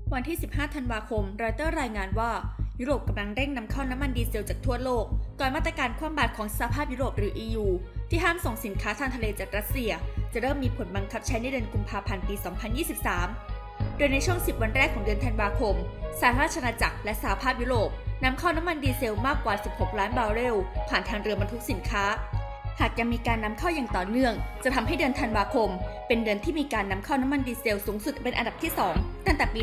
วันที่ 15 ธันวาคม รอยเตอร์รายงานว่ายุโรปกำลังเร่งนำเข้าน้ำมันดีเซลจากทั่วโลกก่อนมาตรการคว่ำบาตรของสหภาพยุโรปหรือ EU ที่ห้ามส่งสินค้าทางทะเลจากรัสเซียจะเริ่มมีผลบังคับใช้ในเดือนกุมภาพันธ์ปี 2023 โดยในช่วง 10 วันแรกของเดือนธันวาคมสหราชอาณาจักรและสหภาพยุโรปนำเข้าน้ำมันดีเซลมากกว่า 16 ล้านบาร์เรลผ่านทางเรือบรรทุกสินค้าหากยังมีการนำเข้าอย่างต่อเนื่องจะทำให้เดือนธันวาคมเป็นเดือนที่มีการนำเข้าน้ำมันดีเซลสูงสุดเป็นอันดับที่ 2 ตั้งแต่ปี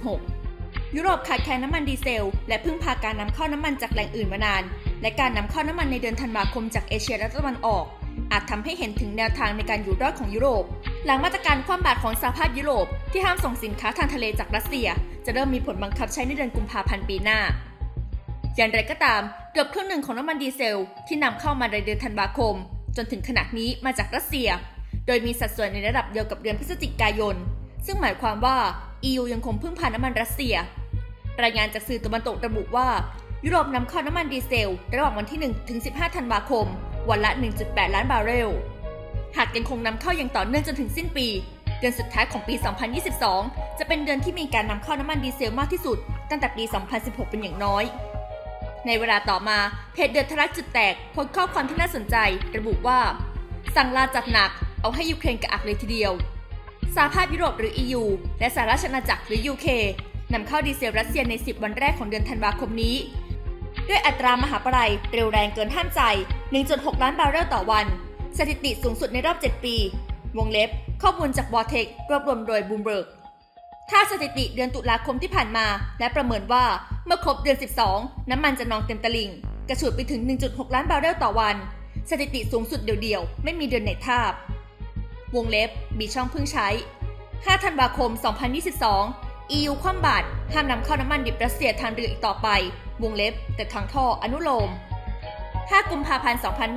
2016 ยุโรปขาดแคลนน้ำมันดีเซลและพึ่งพาการนำเข้าน้ำมันจากแหล่งอื่นมานานและการนำเข้าน้ำมันในเดือนธันวาคมจากเอเชียและตะวันออกอาจทำให้เห็นถึงแนวทางในการอยู่รอดของยุโรปหลังมาตรการคว่ำบาตรของสหภาพยุโรปที่ห้ามส่งสินค้าทางทะเลจากรัสเซียจะเริ่มมีผลบังคับใช้ในเดือนกุมภาพันธ์ปีหน้าอย่างไรก็ตามเกือบครึ่งหนึ่งของน้ำมันดีเซลที่นำเข้ามาในเดือนธันวาคมจนถึงขณะนี้มาจากรัสเซียโดยมีสัดส่วนในระดับเดียวกับเดือนพฤศจิกายนซึ่งหมายความว่า EU ยังคงพึ่งพาน้ำมันรัสเซียรายงานจากสื่อตะวันตกระบุว่ายุโรปนำเข้าน้ำมันดีเซลระหว่างวันที่ 1 ถึง 15 ธันวาคมวันละ 1.8 ล้านบาร์เรลหากยังคงนำเข้าอย่างต่อเนื่องจนถึงสิ้นปีเดือนสุดท้ายของปี 2022 จะเป็นเดือนที่มีการนำเข้าน้ำมันดีเซลมากที่สุดตั้งแต่ปี 2016 เป็นอย่างน้อยในเวลาต่อมาเพจเดือดทะลักจุดแตกโพสต์ข้อความที่น่าสนใจระบุว่าสั่งลาจัดหนักเอาให้ยูเครนกระอักเลยทีเดียวสหภาพยุโรปหรือ EU และสหราชอาณาจักรหรือ UK นำเข้าดีเซลรัสเซียใน10วันแรกของเดือนธันวาคมนี้ด้วยอัตรามหาปรายเร็วแรงเกินห้ามใจ 1.6 ล้านบาร์เรลต่อวันสถิติสูงสุดในรอบ7ปีวงเล็บข้อมูลจากวอร์เทครวบรวมโดยบูมเบิร์กถ้าสถิติเดือนตุลาคมที่ผ่านมาและประเมินว่าเมื่อครบเดือน12น้ำมันจะนองเต็มตลิ่งกระฉูดไปถึง 1.6 ล้านบาร์เรลต่อวันสถิติสูงสุดเดี่ยวๆไม่มีเดือนไหนทาบวงเล็บมีช่องเพิ่งใช้5 ธันวาคม 2022 EU คว่ำบาตรห้ามนำเข้าน้ำมันดิบรัสเซียทางเรืออีกต่อไปวงเล็บแต่ทางท่ออนุโลม5 กุมภาพันธ์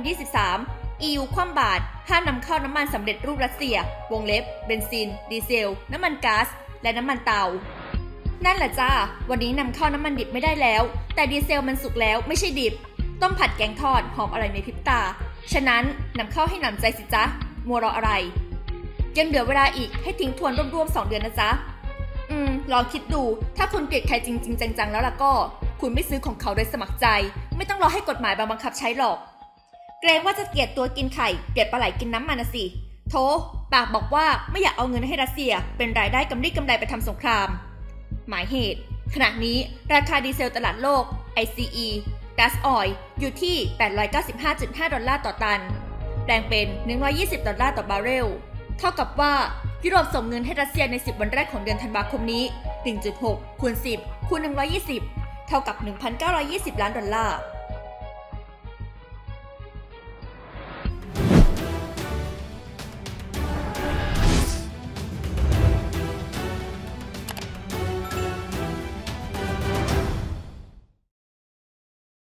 2023 EU คว่ำบาตรห้ามนำเข้าน้ำมันสำเร็จรูปรัสเซียวงเล็บเบนซินดีเซลน้ำมันก๊าซและน้ำมันเตานั่นแหละจ้าวันนี้นำเข้าน้ำมันดิบไม่ได้แล้วแต่ดีเซลมันสุกแล้วไม่ใช่ดิบต้มผัดแกงทอดหอมอร่อยในพริบตาฉะนั้นนำเข้าให้หนำใจสิจ๊ะมัวรออะไรยังเหลือเวลาอีกให้ทิ้งทวนรวมๆ2 เดือนนะจ๊ะลองคิดดูถ้าคุณเกลียดใครจริงๆจังๆแล้วล่ะก็คุณไม่ซื้อของเขาโดยสมัครใจไม่ต้องรอให้กฎหมายบังคับใช้หรอกเกรงว่าจะเกลียดตัวกินไข่เกลียดปลาไหลกินน้ำมันนะสิโธ่ปากบอกว่าไม่อยากเอาเงินให้รัสเซียเป็นรายได้กำไรไปทำสงครามหมายเหตุขณะนี้ราคาดีเซลตลาดโลก ICE Gas Oil อยู่ที่ $895.5 ต่อตันแปลงเป็น$120ต่อบาร์เรลเท่ากับว่ายุโรปส่งเงินให้รัสเซียใน10วันแรกของเดือนธันวาคมนี้ 1.6 คูณ 10 คูณ 120เท่ากับ $1,920 ล้าน